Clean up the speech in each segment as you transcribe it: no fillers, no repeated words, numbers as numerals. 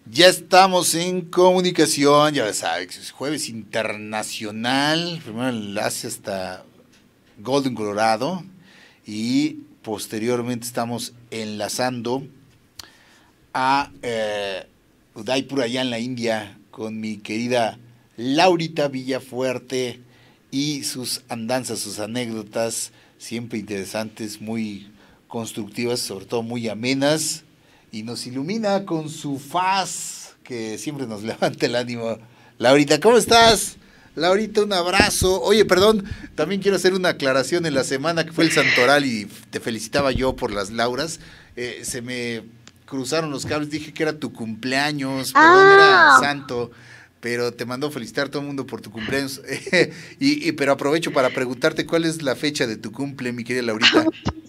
Ya estamos en comunicación, ya sabes, es jueves internacional, primero enlace hasta Golden, Colorado, y posteriormente estamos enlazando a Udaipur, allá en la India, con mi querida Laurita Villafuerte y sus andanzas, sus anécdotas, siempre interesantes, muy constructivas, sobre todo muy amenas, y nos ilumina con su faz, que siempre nos levanta el ánimo. Laurita, ¿cómo estás? Laurita, un abrazo. Oye, perdón, también quiero hacer una aclaración. En la semana que fue el Santoral y te felicitaba yo por las Lauras, se me cruzaron los cables, dije que era tu cumpleaños, perdón, era santo, pero te mandó felicitar todo el mundo por tu cumpleaños. Pero aprovecho para preguntarte cuál es la fecha de tu cumple, mi querida Laurita.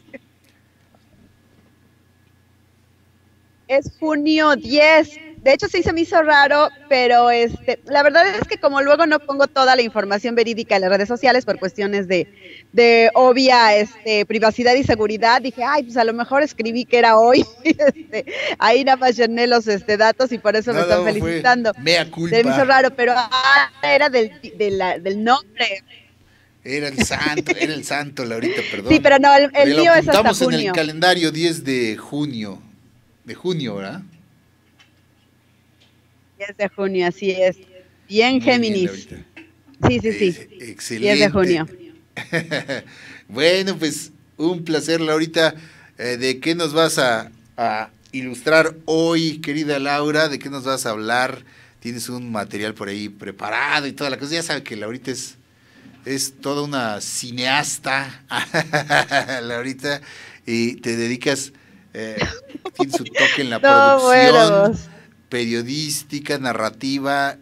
Es junio 10. De hecho, sí se me hizo raro, pero la verdad es que como luego no pongo toda la información verídica en las redes sociales por cuestiones de obvia privacidad y seguridad, dije, ay, pues a lo mejor escribí que era hoy. Ahí nada más llené los datos y por eso me están felicitando. Mea culpa. Se me hizo raro, pero era del nombre. Era el santo, Laurita, perdón. Sí, pero no, el mío es hasta junio. Estamos en el calendario 10 de junio. De junio, ¿verdad? 10 de junio, así es. Bien Géminis. Sí. Excelente. 10 de junio. Bueno, pues un placer, Laurita. ¿De qué nos vas a ilustrar hoy, querida Laura? ¿De qué nos vas a hablar? Tienes un material por ahí preparado y toda la cosa. Ya sabes que Laurita es toda una cineasta, Laurita, y te dedicas... tiene su toque en la producción periodística, narrativa,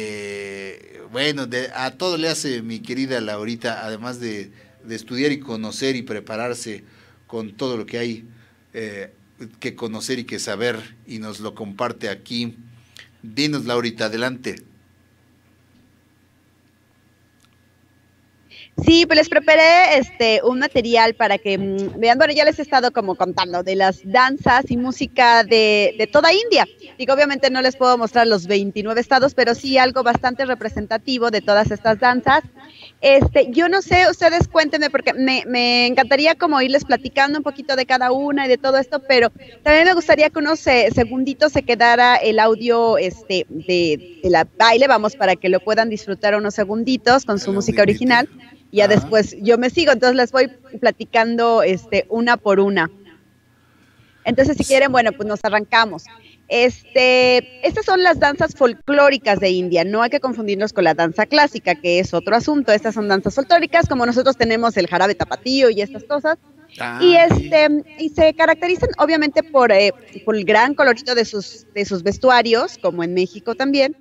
a todo le hace mi querida Laurita, además de estudiar y conocer y prepararse con todo lo que hay que conocer y que saber, y nos lo comparte aquí. Dinos, Laurita, adelante. Sí, pues les preparé un material para que vean. Bueno, ya les he estado como contando de las danzas y música de toda India. Digo, obviamente no les puedo mostrar los 29 estados, pero sí algo bastante representativo de todas estas danzas. Yo no sé, ustedes cuéntenme, porque me encantaría como irles platicando un poquito de cada una y de todo esto, pero también me gustaría que unos segunditos se quedara el audio de la baile, vamos, para que lo puedan disfrutar unos segunditos con su música original. Y ya después yo me sigo, entonces les voy platicando una por una. Entonces, si quieren, bueno, pues nos arrancamos. Estas son las danzas folclóricas de India, no hay que confundirnos con la danza clásica, que es otro asunto. Estas son danzas folclóricas, como nosotros tenemos el jarabe tapatío y estas cosas. Y se caracterizan obviamente por el gran colorido de sus vestuarios, como en México también.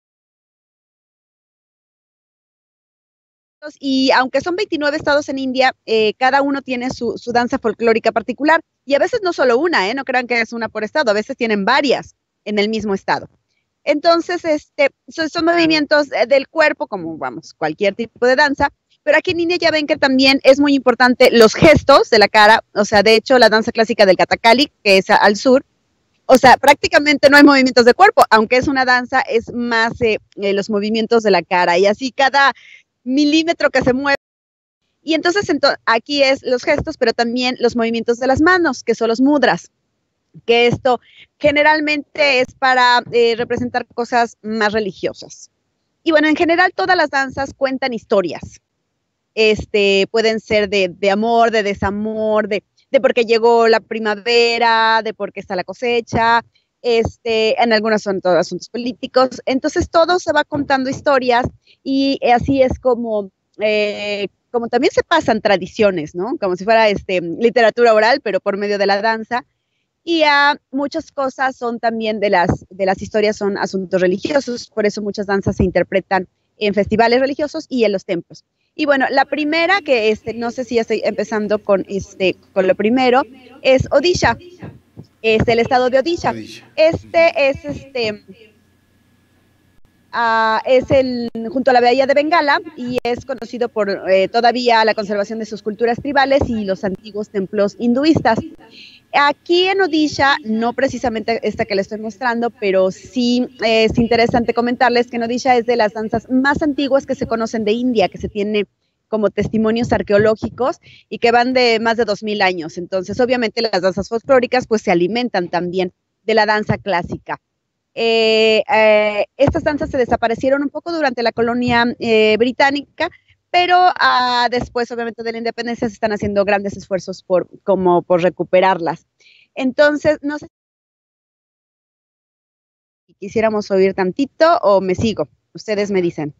Y aunque son 29 estados en India, cada uno tiene su danza folclórica particular, y a veces no solo una, no crean que es una por estado, a veces tienen varias en el mismo estado. Entonces, son movimientos del cuerpo, como vamos, cualquier tipo de danza, pero aquí en India ya ven que también es muy importante los gestos de la cara. O sea, de hecho, la danza clásica del Kathakali, que es al sur, o sea, prácticamente no hay movimientos de cuerpo, aunque es una danza, es más los movimientos de la cara, y así cada milímetro que se mueve. Y entonces aquí es los gestos, pero también los movimientos de las manos, que son los mudras, que esto generalmente es para representar cosas más religiosas. Y bueno, en general todas las danzas cuentan historias. Pueden ser de amor, de desamor, de por qué llegó la primavera, de por qué está la cosecha. En algunos son todos asuntos políticos. Entonces todo se va contando historias, y así es como también se pasan tradiciones, ¿no? Como si fuera literatura oral, pero por medio de la danza. Y muchas cosas son también de las historias, son asuntos religiosos, por eso muchas danzas se interpretan en festivales religiosos y en los templos. Y bueno, la primera, que no sé si ya estoy empezando con lo primero, es Odisha. Es el estado de Odisha. Es junto a la bahía de Bengala, y es conocido por todavía la conservación de sus culturas tribales y los antiguos templos hinduistas. Aquí en Odisha, no precisamente esta que le estoy mostrando, pero sí es interesante comentarles que en Odisha es de las danzas más antiguas que se conocen de India, que se tiene como testimonios arqueológicos y que van de más de 2000 años. Entonces, obviamente las danzas folclóricas pues se alimentan también de la danza clásica. Estas danzas se desaparecieron un poco durante la colonia británica, pero después, obviamente, de la independencia se están haciendo grandes esfuerzos por recuperarlas. Entonces, no sé si quisiéramos oír tantito o me sigo. Ustedes me dicen.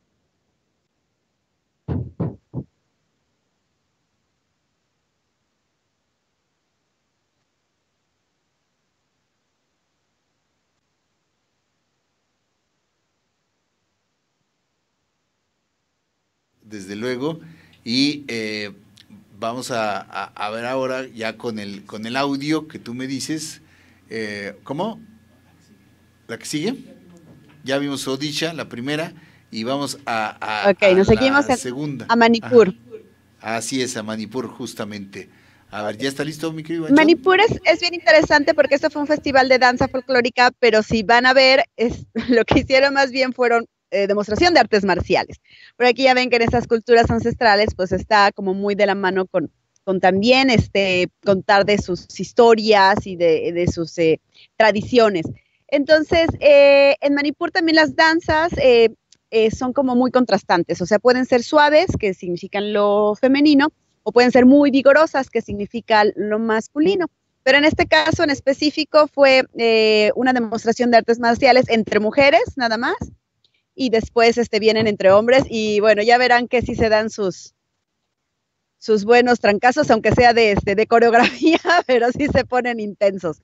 Desde luego, y vamos a ver ahora ya con el audio que tú me dices. ¿Cómo? ¿La que sigue? Ya vimos Odisha, la primera, y vamos Ok, nos seguimos la segunda. A Manipur. Ajá. Así es, a Manipur, justamente. A ver, ¿ya está listo, mi querido Anchón? Manipur es bien interesante porque esto fue un festival de danza folclórica, pero si van a ver, lo que hicieron más bien fueron demostración de artes marciales. Por aquí ya ven que en esas culturas ancestrales pues está como muy de la mano con también contar de sus historias y de sus tradiciones. Entonces, en Manipur también las danzas son como muy contrastantes, o sea, pueden ser suaves, que significan lo femenino, o pueden ser muy vigorosas, que significa lo masculino. Pero en este caso en específico fue una demostración de artes marciales entre mujeres, nada más, y después vienen entre hombres, y bueno, ya verán que sí se dan sus buenos trancazos, aunque sea de coreografía, pero sí se ponen intensos.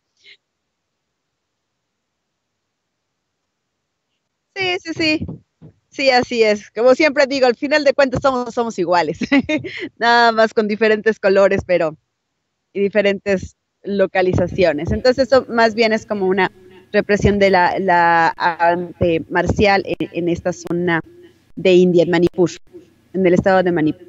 Sí, sí, sí. Sí, así es. Como siempre digo, al final de cuentas somos iguales. Nada más con diferentes colores, pero y diferentes localizaciones. Entonces, eso más bien es como una represión de la arte marcial en esta zona de India, en Manipur, en el estado de Manipur.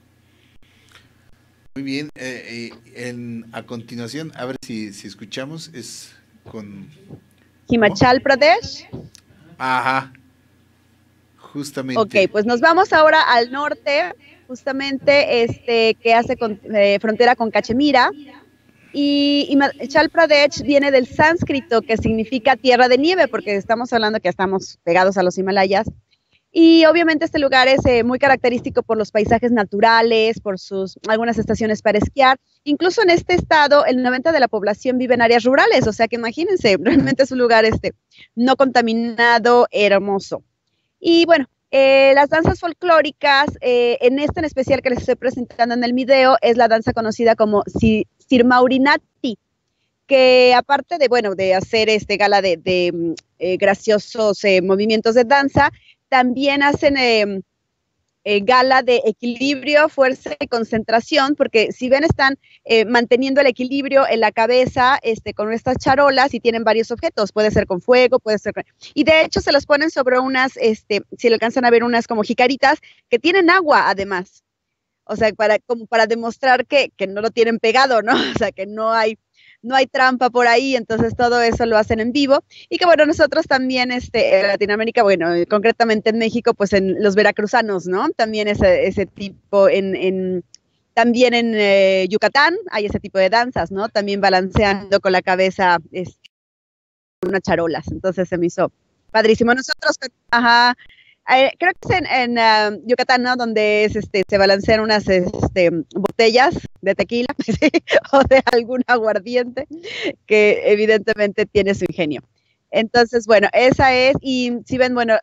Muy bien. A continuación, a ver si escuchamos, es con... Himachal Pradesh. Ajá. Justamente. Ok, pues nos vamos ahora al norte, justamente que hace frontera con Cachemira. Y Himachal Pradesh viene del sánscrito, que significa tierra de nieve, porque estamos hablando que estamos pegados a los Himalayas. Y obviamente este lugar es muy característico por los paisajes naturales, por algunas estaciones para esquiar. Incluso en este estado, el 90% de la población vive en áreas rurales, o sea que imagínense, realmente es un lugar no contaminado, hermoso. Y bueno, las danzas folclóricas, en especial que les estoy presentando en el video, es la danza conocida como Sirmaurinati, que aparte de hacer gala de graciosos movimientos de danza, también hacen gala de equilibrio, fuerza y concentración, porque si ven están manteniendo el equilibrio en la cabeza con estas charolas y tienen varios objetos, puede ser con fuego, puede ser y de hecho se los ponen sobre unas, si le alcanzan a ver, unas como jicaritas que tienen agua además, o sea, como para demostrar que no lo tienen pegado, ¿no? O sea, que no hay trampa por ahí, entonces todo eso lo hacen en vivo, y que bueno, nosotros también en Latinoamérica, bueno, concretamente en México, pues en los veracruzanos, ¿no? También ese tipo, también en Yucatán hay ese tipo de danzas, ¿no? También balanceando con la cabeza unas charolas, entonces se me hizo padrísimo. Nosotros, ajá, creo que es en Yucatán, ¿no? Donde se balancean unas botellas de tequila ¿sí? O de algún aguardiente que evidentemente tiene su ingenio. Entonces, bueno, esa es, y si ven, bueno,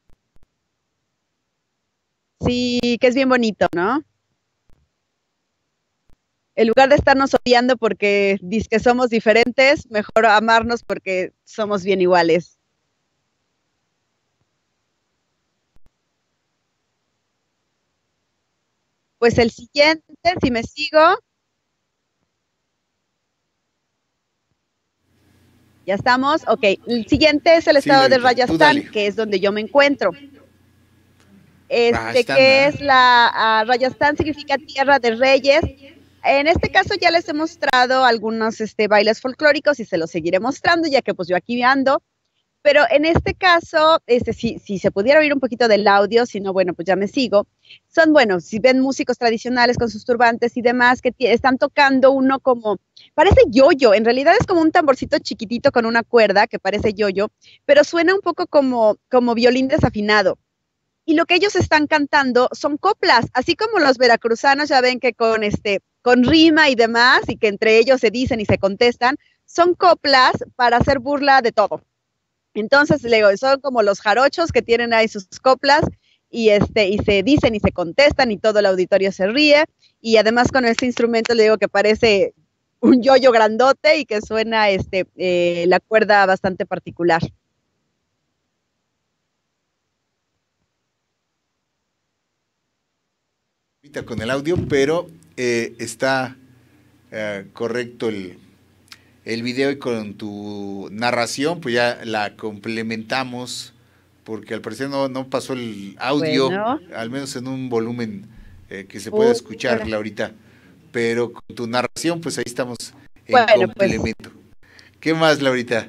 sí, que es bien bonito, ¿no? En lugar de estarnos odiando porque dice que somos diferentes, mejor amarnos porque somos bien iguales. Pues el siguiente, si me sigo, ya estamos, ok. El siguiente es el estado de Rajasthan, que es donde yo me encuentro. Que es Rajasthan significa tierra de reyes, En este caso ya les he mostrado algunos bailes folclóricos y se los seguiré mostrando, ya que pues yo aquí ando. Pero en este caso, si se pudiera oír un poquito del audio, si no, bueno, pues ya me sigo. Son, bueno, si ven músicos tradicionales con sus turbantes y demás que están tocando uno como, parece yoyo, en realidad es como un tamborcito chiquitito con una cuerda que parece yoyo, pero suena un poco como violín desafinado. Y lo que ellos están cantando son coplas, así como los veracruzanos ya ven que con rima y demás, y que entre ellos se dicen y se contestan, son coplas para hacer burla de todo. Entonces, le digo, son como los jarochos que tienen ahí sus coplas y se dicen y se contestan y todo el auditorio se ríe. Y además con este instrumento le digo que parece un yoyo grandote y que suena la cuerda bastante particular. Con el audio, pero está correcto el video, y con tu narración pues ya la complementamos, porque al parecer no pasó el audio, bueno, al menos en un volumen que se pueda escuchar, Laurita, pero con tu narración pues ahí estamos en complemento. Pues, ¿qué más, Laurita?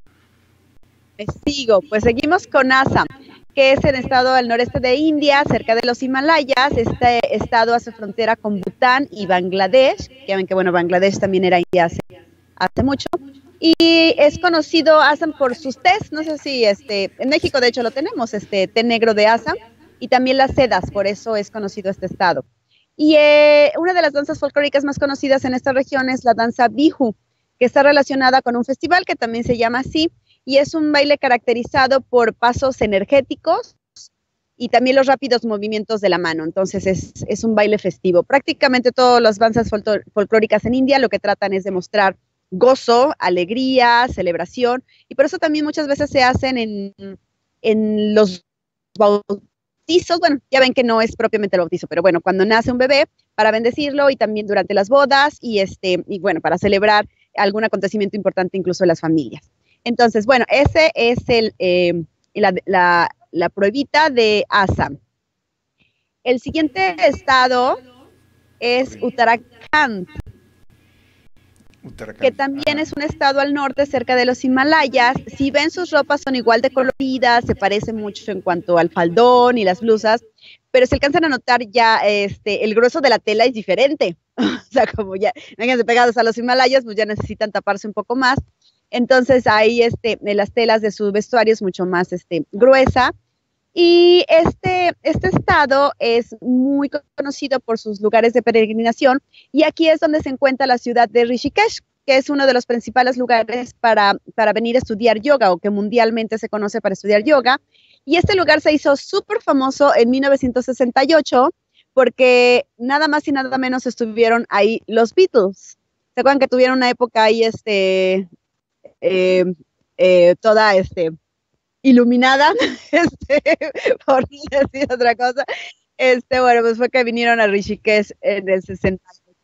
Sigo, pues seguimos con Assam, que es el estado al noreste de India, cerca de los Himalayas. Este estado hace frontera con Bután y Bangladesh. Ya ven que, bueno, Bangladesh también era India hace mucho. Y es conocido Assam por sus tés, no sé si en México de hecho lo tenemos, té negro de Assam, y también las sedas, por eso es conocido este estado. Y una de las danzas folclóricas más conocidas en esta región es la danza Bihu, que está relacionada con un festival que también se llama así, y es un baile caracterizado por pasos energéticos y también los rápidos movimientos de la mano. Entonces es un baile festivo. Prácticamente todas las danzas folclóricas en India lo que tratan es de mostrar gozo, alegría, celebración, y por eso también muchas veces se hacen en los bautizos. Bueno, ya ven que no es propiamente el bautizo, pero bueno, cuando nace un bebé, para bendecirlo, y también durante las bodas, y bueno, para celebrar algún acontecimiento importante incluso en las familias. Entonces, bueno, ese es la pruebita de Assam. El siguiente estado es Uttarakhand, que también es un estado al norte, cerca de los Himalayas. Si ven, sus ropas son igual de coloridas, se parecen mucho en cuanto al faldón y las blusas, pero se alcanzan a notar ya el grueso de la tela es diferente. O sea, como ya vengan pegados a los Himalayas, pues ya necesitan taparse un poco más. Entonces ahí las telas de su vestuario es mucho más gruesa. Y este estado es muy conocido por sus lugares de peregrinación, y aquí es donde se encuentra la ciudad de Rishikesh, que es uno de los principales lugares para venir a estudiar yoga, o que mundialmente se conoce para estudiar yoga. Y este lugar se hizo súper famoso en 1968 porque nada más y nada menos estuvieron ahí los Beatles. ¿Se acuerdan que tuvieron una época ahí toda iluminada, por decir otra cosa? Bueno, pues fue que vinieron a Rishikesh en el 60.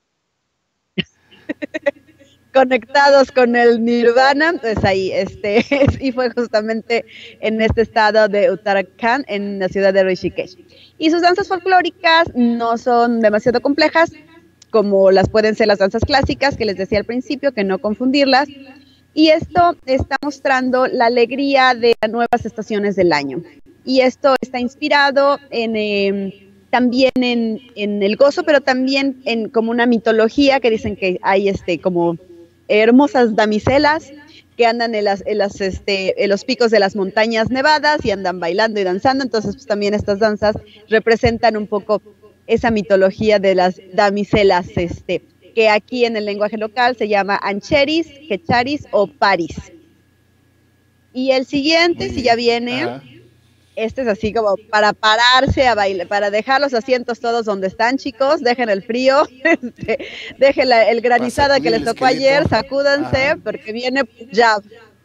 Conectados con el Nirvana, pues ahí, y fue justamente en este estado de Uttarakhand, en la ciudad de Rishikesh. Y sus danzas folclóricas no son demasiado complejas, como las pueden ser las danzas clásicas, que les decía al principio, que no confundirlas. Y esto está mostrando la alegría de las nuevas estaciones del año. Y esto está inspirado también en el gozo, pero también en como una mitología, que dicen que hay como hermosas damiselas que andan en los picos de las montañas nevadas y andan bailando y danzando. Entonces, pues también estas danzas representan un poco esa mitología de las damiselas, que aquí en el lenguaje local se llama ancheris, quecharis o paris. Y el siguiente, si ya viene, es así como para pararse a bailar, para dejar los asientos todos donde están, chicos, dejen el frío, dejen el granizada que les tocó ayer, sacúdanse, porque viene Punjab.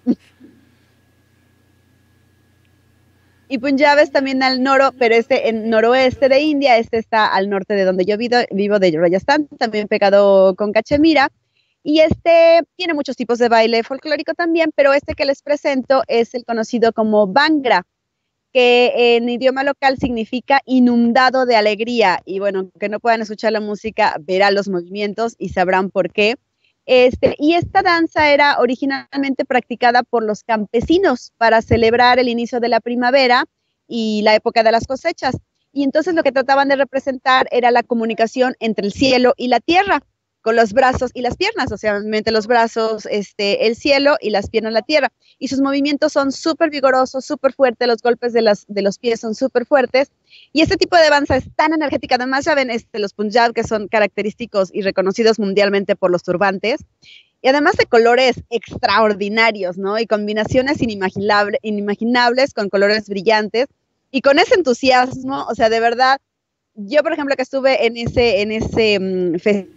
Y Punjab es también al pero en noroeste de India, está al norte de donde yo vivo de Rajasthan, también pegado con Cachemira. Y tiene muchos tipos de baile folclórico también, pero que les presento es el conocido como Bhangra, que en idioma local significa inundado de alegría. Y bueno, que no puedan escuchar la música, verán los movimientos y sabrán por qué. Y esta danza era originalmente practicada por los campesinos para celebrar el inicio de la primavera y la época de las cosechas. Y entonces lo que trataban de representar era la comunicación entre el cielo y la tierra, con los brazos y las piernas, o sea, obviamente los brazos, el cielo y las piernas la tierra. Y sus movimientos son súper vigorosos, súper fuertes, los golpes de los pies son súper fuertes. Y este tipo de danza es tan energética, además ya ven los Punjab, que son característicos y reconocidos mundialmente por los turbantes, y además de colores extraordinarios, ¿no? Y combinaciones inimaginables con colores brillantes, y con ese entusiasmo, o sea, de verdad, yo por ejemplo que estuve en ese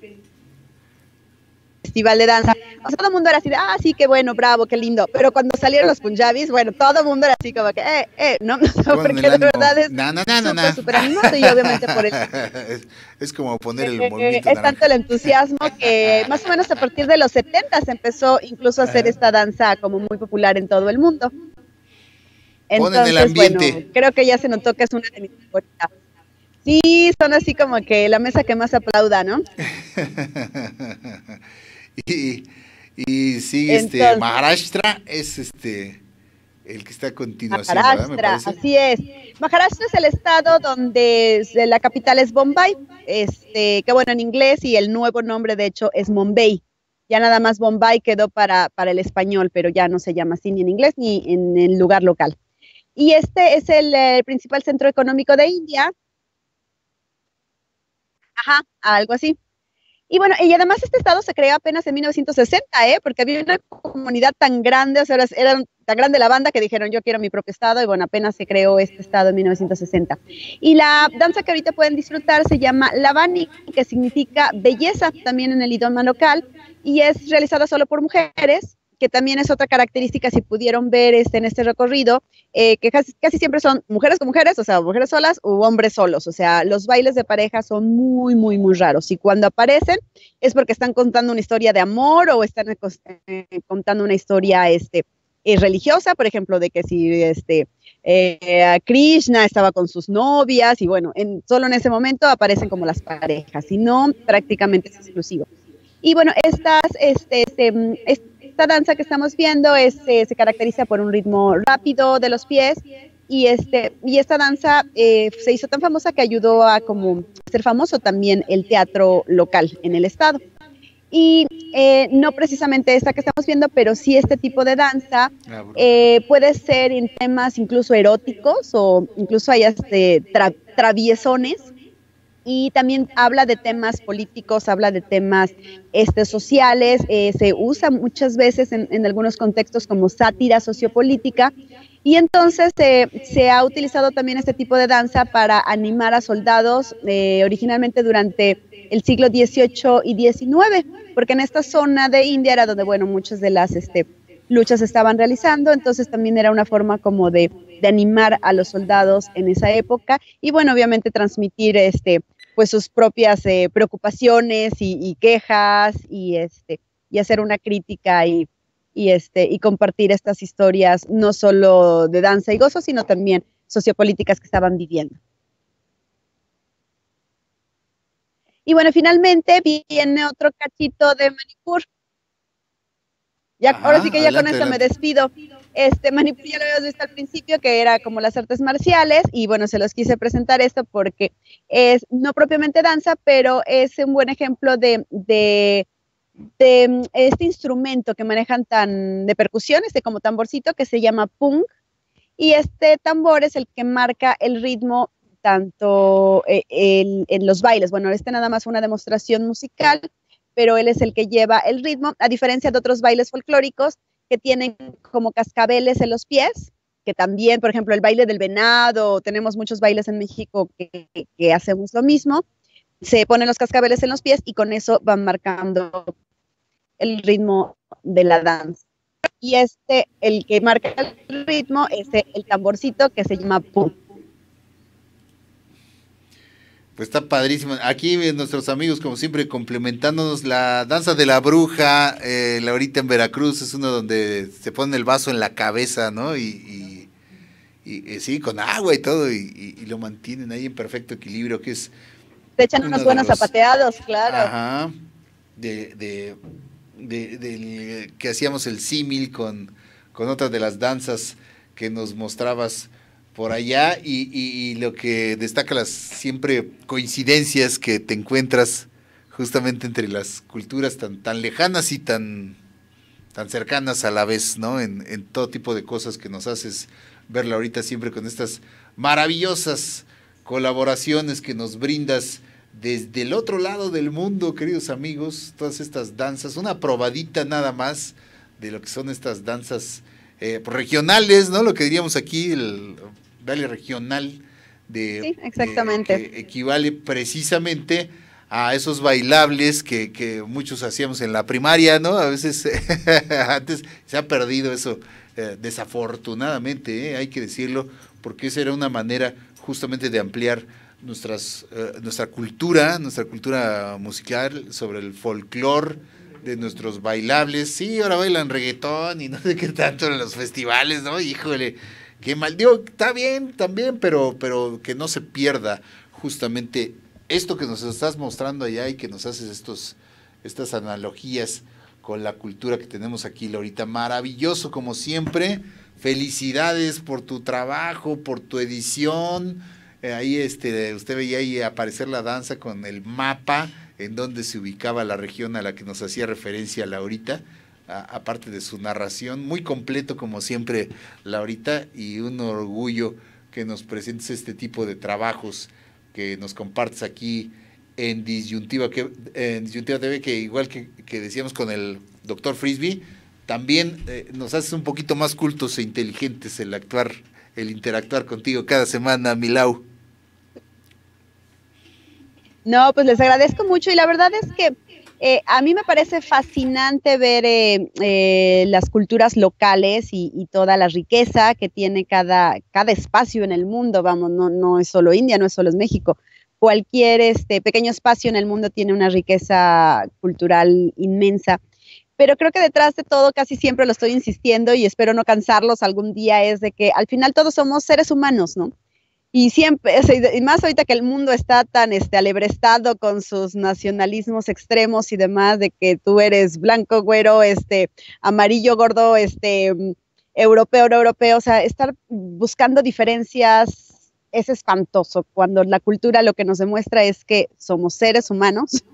festival de danza, o sea, todo el mundo era así de, ah, sí, qué bueno, bravo, qué lindo, pero cuando salieron los punjabis, bueno, todo el mundo era así como que, no, porque de verdad es súper animado y obviamente por eso. Es como poner el movimiento es tanto el entusiasmo que más o menos a partir de los 70 se empezó incluso a hacer esta danza como muy popular en todo el mundo. Entonces, el ambiente. Bueno, creo que ya se notó que es una de mis favoritas. Sí, son así como que la mesa que más aplauda, ¿no? y sí, entonces, Maharashtra es el que está a continuación, Maharashtra, así es. Maharashtra es el estado donde la capital es Bombay, que bueno, en inglés, y el nuevo nombre de hecho es Mumbai. Ya nada más Bombay quedó para el español, pero ya no se llama así ni en inglés ni en el lugar local. Y este es el principal centro económico de India. Ajá, algo así. Y bueno, y además este estado se creó apenas en 1960, porque había una comunidad tan grande, o sea, era tan grande la banda que dijeron, yo quiero mi propio estado, y bueno, apenas se creó este estado en 1960. Y la danza que ahorita pueden disfrutar se llama Lavani, que significa belleza, también en el idioma local, y es realizada solo por mujeres, que también es otra característica, si pudieron ver en este recorrido, que casi siempre son mujeres con mujeres, o sea, mujeres solas u hombres solos, o sea, los bailes de pareja son muy, muy, muy raros, y cuando aparecen es porque están contando una historia de amor o están contando una historia religiosa, por ejemplo, de que si Krishna estaba con sus novias, y bueno, solo en ese momento aparecen como las parejas, si no, prácticamente es exclusivo. Y bueno, esta danza que estamos viendo se caracteriza por un ritmo rápido de los pies, y esta danza se hizo tan famosa que ayudó a como ser famoso también el teatro local en el estado. Y no precisamente esta que estamos viendo, pero sí este tipo de danza puede ser en temas incluso eróticos, o incluso hay traviesones, y también habla de temas políticos, habla de temas sociales, se usa muchas veces en algunos contextos como sátira sociopolítica, y entonces se ha utilizado también este tipo de danza para animar a soldados originalmente durante el siglo XVIII y XIX, porque en esta zona de India era donde, bueno, muchas de las luchas se estaban realizando, entonces también era una forma como de animar a los soldados en esa época, y bueno, obviamente transmitir pues sus propias preocupaciones y quejas, y hacer una crítica y compartir estas historias no solo de danza y gozo, sino también sociopolíticas que estaban viviendo. Y bueno, finalmente viene otro cachito de Manipur. Ya, ahora sí que ya con esto me despido. Manipur ya lo habíamos visto al principio, que era como las artes marciales, y bueno, se los quise presentar esto porque es no propiamente danza, pero es un buen ejemplo de este instrumento que manejan de percusión, como tamborcito, que se llama pung, y este tambor es el que marca el ritmo tanto en los bailes. Bueno, nada más fue una demostración musical, pero él es el que lleva el ritmo, a diferencia de otros bailes folclóricos que tienen como cascabeles en los pies, que también, por ejemplo, el baile del venado, tenemos muchos bailes en México que hacemos lo mismo, se ponen los cascabeles en los pies y con eso van marcando el ritmo de la danza. Y el que marca el ritmo es el tamborcito que se llama pum. Pues está padrísimo. Aquí nuestros amigos, como siempre, complementándonos. La danza de la bruja, ahorita en Veracruz, es uno donde se pone el vaso en la cabeza, ¿no? Y sí, con agua y todo, y lo mantienen ahí en perfecto equilibrio, que es Te echan uno unos de buenos los, zapateados, claro. ajá, que hacíamos el símil con otras de las danzas que nos mostrabas por allá, y lo que destaca las siempre coincidencias que te encuentras justamente entre las culturas tan lejanas y tan cercanas a la vez, ¿no? En todo tipo de cosas que nos haces verla ahorita siempre con estas maravillosas colaboraciones que nos brindas desde el otro lado del mundo, queridos amigos, todas estas danzas, una probadita nada más de lo que son estas danzas regionales, ¿no? Lo que diríamos aquí, el baile regional Sí, exactamente. que equivale precisamente a esos bailables que muchos hacíamos en la primaria, ¿no? A veces antes se ha perdido eso, desafortunadamente, hay que decirlo, porque esa era una manera justamente de ampliar nuestra cultura musical, sobre el folclore de nuestros bailables. Sí, ahora bailan reggaetón y no sé qué tanto en los festivales, ¿no? Híjole, qué mal. Digo, está bien también, pero que no se pierda justamente esto que nos estás mostrando allá y que nos haces estas analogías con la cultura que tenemos aquí, Laurita. Maravilloso como siempre. Felicidades por tu trabajo, por tu edición. Ahí usted veía ahí aparecer la danza con el mapa en donde se ubicaba la región a la que nos hacía referencia Laurita, aparte de su narración, muy completo como siempre, Laurita, y un orgullo que nos presentes este tipo de trabajos que nos compartes aquí en Disyuntiva TV, que igual que decíamos con el doctor Frisbee, también nos haces un poquito más cultos e inteligentes el interactuar contigo cada semana, Milau. No, pues les agradezco mucho y la verdad es que a mí me parece fascinante ver las culturas locales y toda la riqueza que tiene cada espacio en el mundo. Vamos, no es solo India, no es solo México. Cualquier pequeño espacio en el mundo tiene una riqueza cultural inmensa. Pero creo que detrás de todo, casi siempre lo estoy insistiendo y espero no cansarlos algún día, es de que al final todos somos seres humanos, ¿no? Y siempre, y más ahorita que el mundo está tan alebrestado con sus nacionalismos extremos y demás, de que tú eres blanco, güero, amarillo, gordo, europeo, no europeo, o sea, estar buscando diferencias es espantoso, cuando la cultura lo que nos demuestra es que somos seres humanos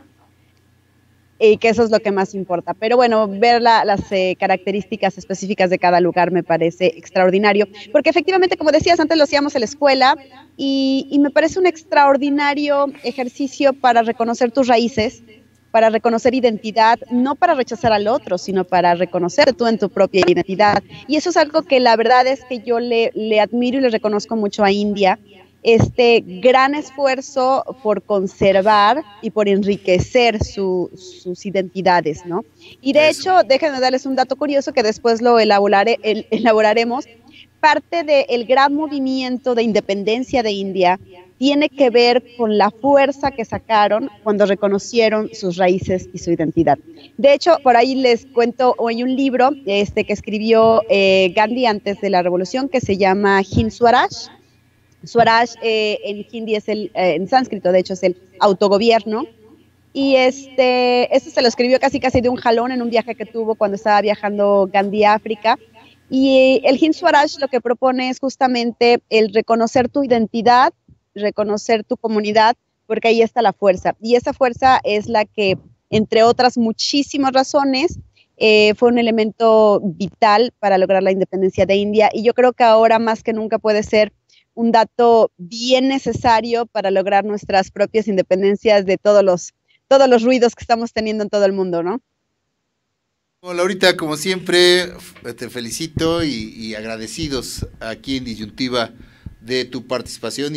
y que eso es lo que más importa. Pero bueno, ver las características específicas de cada lugar me parece extraordinario, porque efectivamente, como decías, antes lo hacíamos en la escuela y me parece un extraordinario ejercicio para reconocer tus raíces, para reconocer identidad, no para rechazar al otro, sino para reconocer tú en tu propia identidad. Y eso es algo que la verdad es que yo le admiro y le reconozco mucho a India, este gran esfuerzo por conservar y por enriquecer sus identidades, ¿no? Y de Eso. hecho, déjenme darles un dato curioso que después lo elaboraremos. Parte del gran movimiento de independencia de India tiene que ver con la fuerza que sacaron cuando reconocieron sus raíces y su identidad. De hecho, por ahí les cuento, hay un libro que escribió Gandhi antes de la revolución que se llama Hind Swaraj. Swaraj en hindi es en sánscrito, de hecho, es el autogobierno. Y este se lo escribió casi de un jalón en un viaje que tuvo cuando estaba viajando Gandhi a África. Y el Hind Swaraj lo que propone es justamente el reconocer tu identidad, reconocer tu comunidad, porque ahí está la fuerza. Y esa fuerza es la que, entre otras muchísimas razones, fue un elemento vital para lograr la independencia de India. Y yo creo que ahora más que nunca puede ser un dato bien necesario para lograr nuestras propias independencias de todos los ruidos que estamos teniendo en todo el mundo, ¿no? Bueno, Laurita, como siempre, te felicito y agradecidos aquí en Disyuntiva de tu participación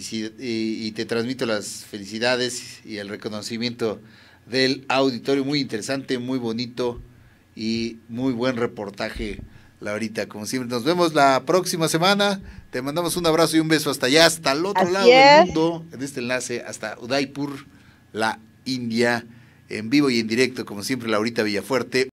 y te transmito las felicidades y el reconocimiento del auditorio. Muy interesante, muy bonito y muy buen reportaje, Laurita. Como siempre, nos vemos la próxima semana. Te mandamos un abrazo y un beso hasta allá, hasta el otro lado del mundo, en este enlace, hasta Udaipur, la India, en vivo y en directo, como siempre, Laurita Villafuerte.